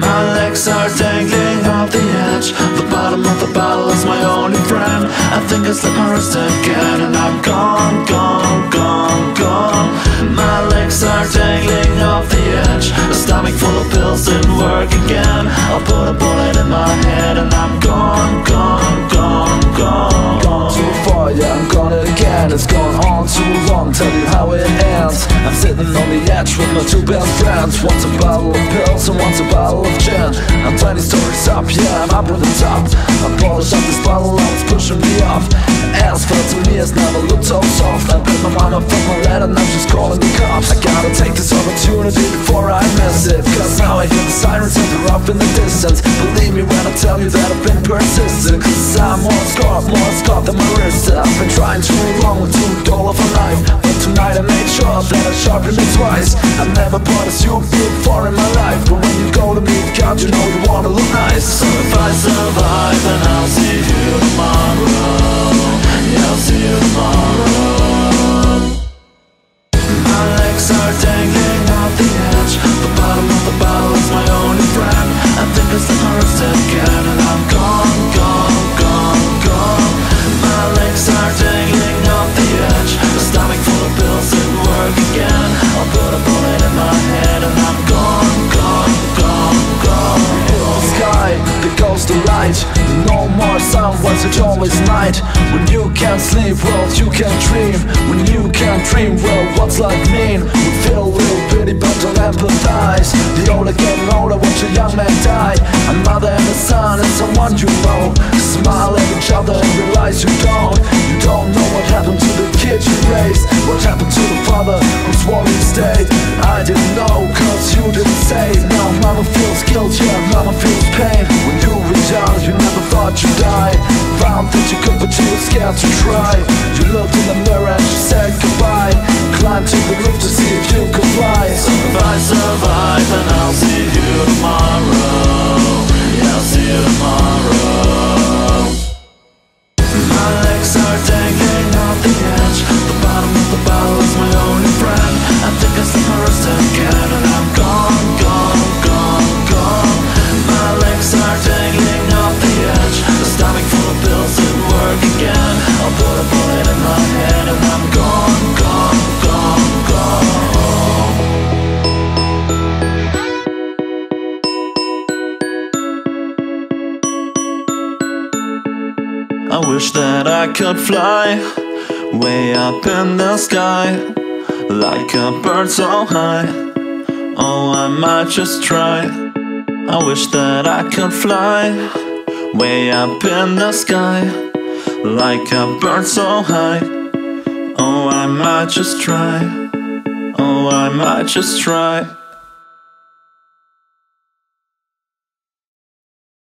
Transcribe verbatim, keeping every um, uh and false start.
My legs are dangling off the edge. The bottom of the bottle is my only friend. I think I slipped my wrist again, and I'm gone, gone, gone, gone. My legs are dangling off the edge. A stomach full of pills didn't work again. I'll put a bullet in my head, and I'm gone, gone, gone, gone, gone. Too far, yeah, I'm gone again. It's gone on too long, tell you how it ends. I'm sitting on the edge with my two best friends. One's a bottle of pills and one's a bottle of gin. I'm twenty stories up, yeah, I'm up at the top. I polished up this bottle, I was pushing me off. Asphalt to me has never looked so soft. I bet my mama fucked my lead and I'm just calling the cops. I gotta take this opportunity before I miss it, cause now I hear the sirens and they're up in the distance. Believe me when I tell you that I've been persistent, cause I'm more scarred, more scarred than my wrist. I've been trying too long with too dull of a knife, but tonight I made sure that I sharpened it twice. I've never bought a suit before in my life, but when you go to meet God, you know you wanna look nice. So if I survive, then I'll see you tomorrow. Yeah, I'll see you tomorrow. My legs are dangling off the edge. The bottom of the bottle is my only friend. I think I slipped my wrist again, and I'm gone, gone, gone, gone. My legs are dangling off the edge. A stomach full of pills didn't work again. I'll put a bullet in my head, and I'm gone, gone, gone, gone. In the sky, there goes the light. No more sun, was it always night? When you can't sleep, well, you can't dream. When you can't dream, well, what's life mean? We feel a little pity, but don't empathize. The older getting older, watch a young man die. A mother and a son and someone you know. Smile at each other and realize you don't. You don't know what happened to the kid you raised. What happened to the father who swore he'd stay. I didn't know, cause you didn't say. Now mama feels guilt, yeah, mama feels pain. When you were young, you never thought you'd die. Found that you could, but you were scared to try. You looked in the mirror and you said goodbye. Climbed to the roof to see if you could fly. So if I survive, then I'll see you tomorrow. Yeah, I'll see you tomorrow. My legs are dangling off the edge. The bottom of the bottle is my only friend. I think I slipped my wrist again, and I'm gone, gone, gone, gone. My legs are dangling off the edge. The stomach full of pills didn't work again. I'll put a bullet in my head, and I'm gone, gone, gone, gone. I wish that I could fly way up in the sky, like a bird so high. Oh, I might just try. I wish that I could fly way up in the sky, like a bird so high. Oh, I might just try. Oh, I might just try.